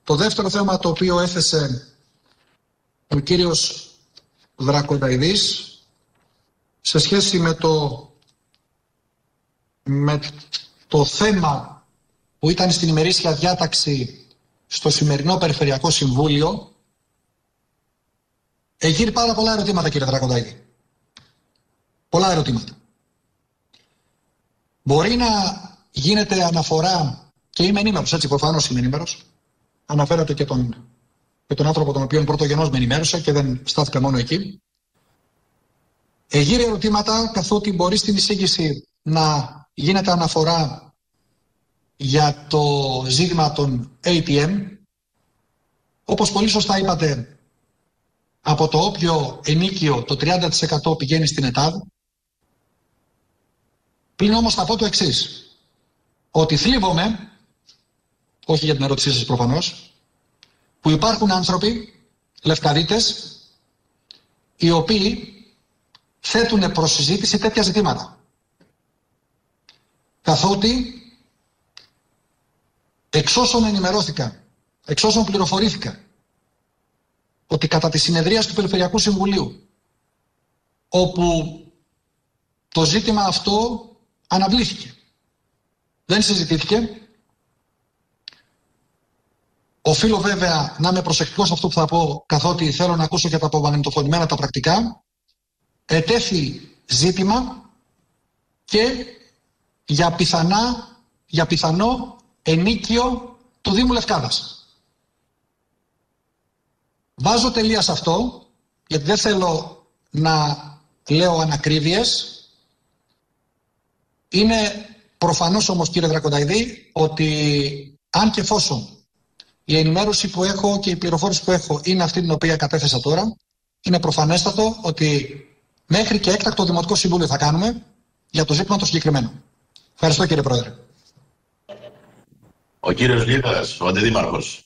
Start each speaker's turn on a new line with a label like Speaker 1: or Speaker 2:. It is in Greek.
Speaker 1: Το δεύτερο θέμα το οποίο έθεσε ο κύριος Δρακονταϊδής σε σχέση με το θέμα που ήταν στην ημερήσια διάταξη στο σημερινό Περιφερειακό Συμβούλιο, εγείρει πάρα πολλά ερωτήματα, κύριε Δρακονταϊδή. Πολλά ερωτήματα. Μπορεί να γίνεται αναφορά, και είμαι ενήμερος, έτσι, προφανώς είμαι ενήμερος. Αναφέρατε και τον άνθρωπο τον οποίο πρωτογενώς με ενημέρωσε και δεν στάθηκα μόνο εκεί. Εγείρει ερωτήματα, καθότι μπορεί στην εισήγηση να γίνεται αναφορά για το ζήτημα των ATM. Όπως πολύ σωστά είπατε, από το όποιο ενίκιο το 30% πηγαίνει στην ΕΤΑΔ. Πλην όμως θα πω το εξής, ότι θλίβομαι, όχι για την ερώτησή σας προφανώς, που υπάρχουν άνθρωποι, λευκαδίτες, οι οποίοι θέτουν προς συζήτηση τέτοια ζητήματα. Καθότι, εξ όσων ενημερώθηκα, εξ όσων πληροφορήθηκα, ότι κατά τη συνεδρία του Περιφερειακού Συμβουλίου, όπου το ζήτημα αυτό αναβλήθηκε, δεν συζητήθηκε, οφείλω βέβαια να είμαι προσεκτικός σε αυτό που θα πω, καθότι θέλω να ακούσω και τα απομαγνητοφωνημένα τα πρακτικά, ετέθη ζήτημα και για πιθανό ενίκιο του Δήμου Λευκάδας. Βάζω τελεία σε αυτό, γιατί δεν θέλω να λέω ανακρίβειες. Είναι προφανώς όμως, κύριε Δρακονταϊδή, ότι αν και εφόσον η ενημέρωση που έχω και η πληροφόρηση που έχω είναι αυτή την οποία κατέθεσα τώρα, είναι προφανέστατο ότι μέχρι και έκτακτο Δημοτικό Συμβούλιο θα κάνουμε για το ζήτημα το συγκεκριμένο. Ευχαριστώ, κύριε Πρόεδρε.
Speaker 2: Ο κύριος Λίβας, ο Αντιδήμαρχος.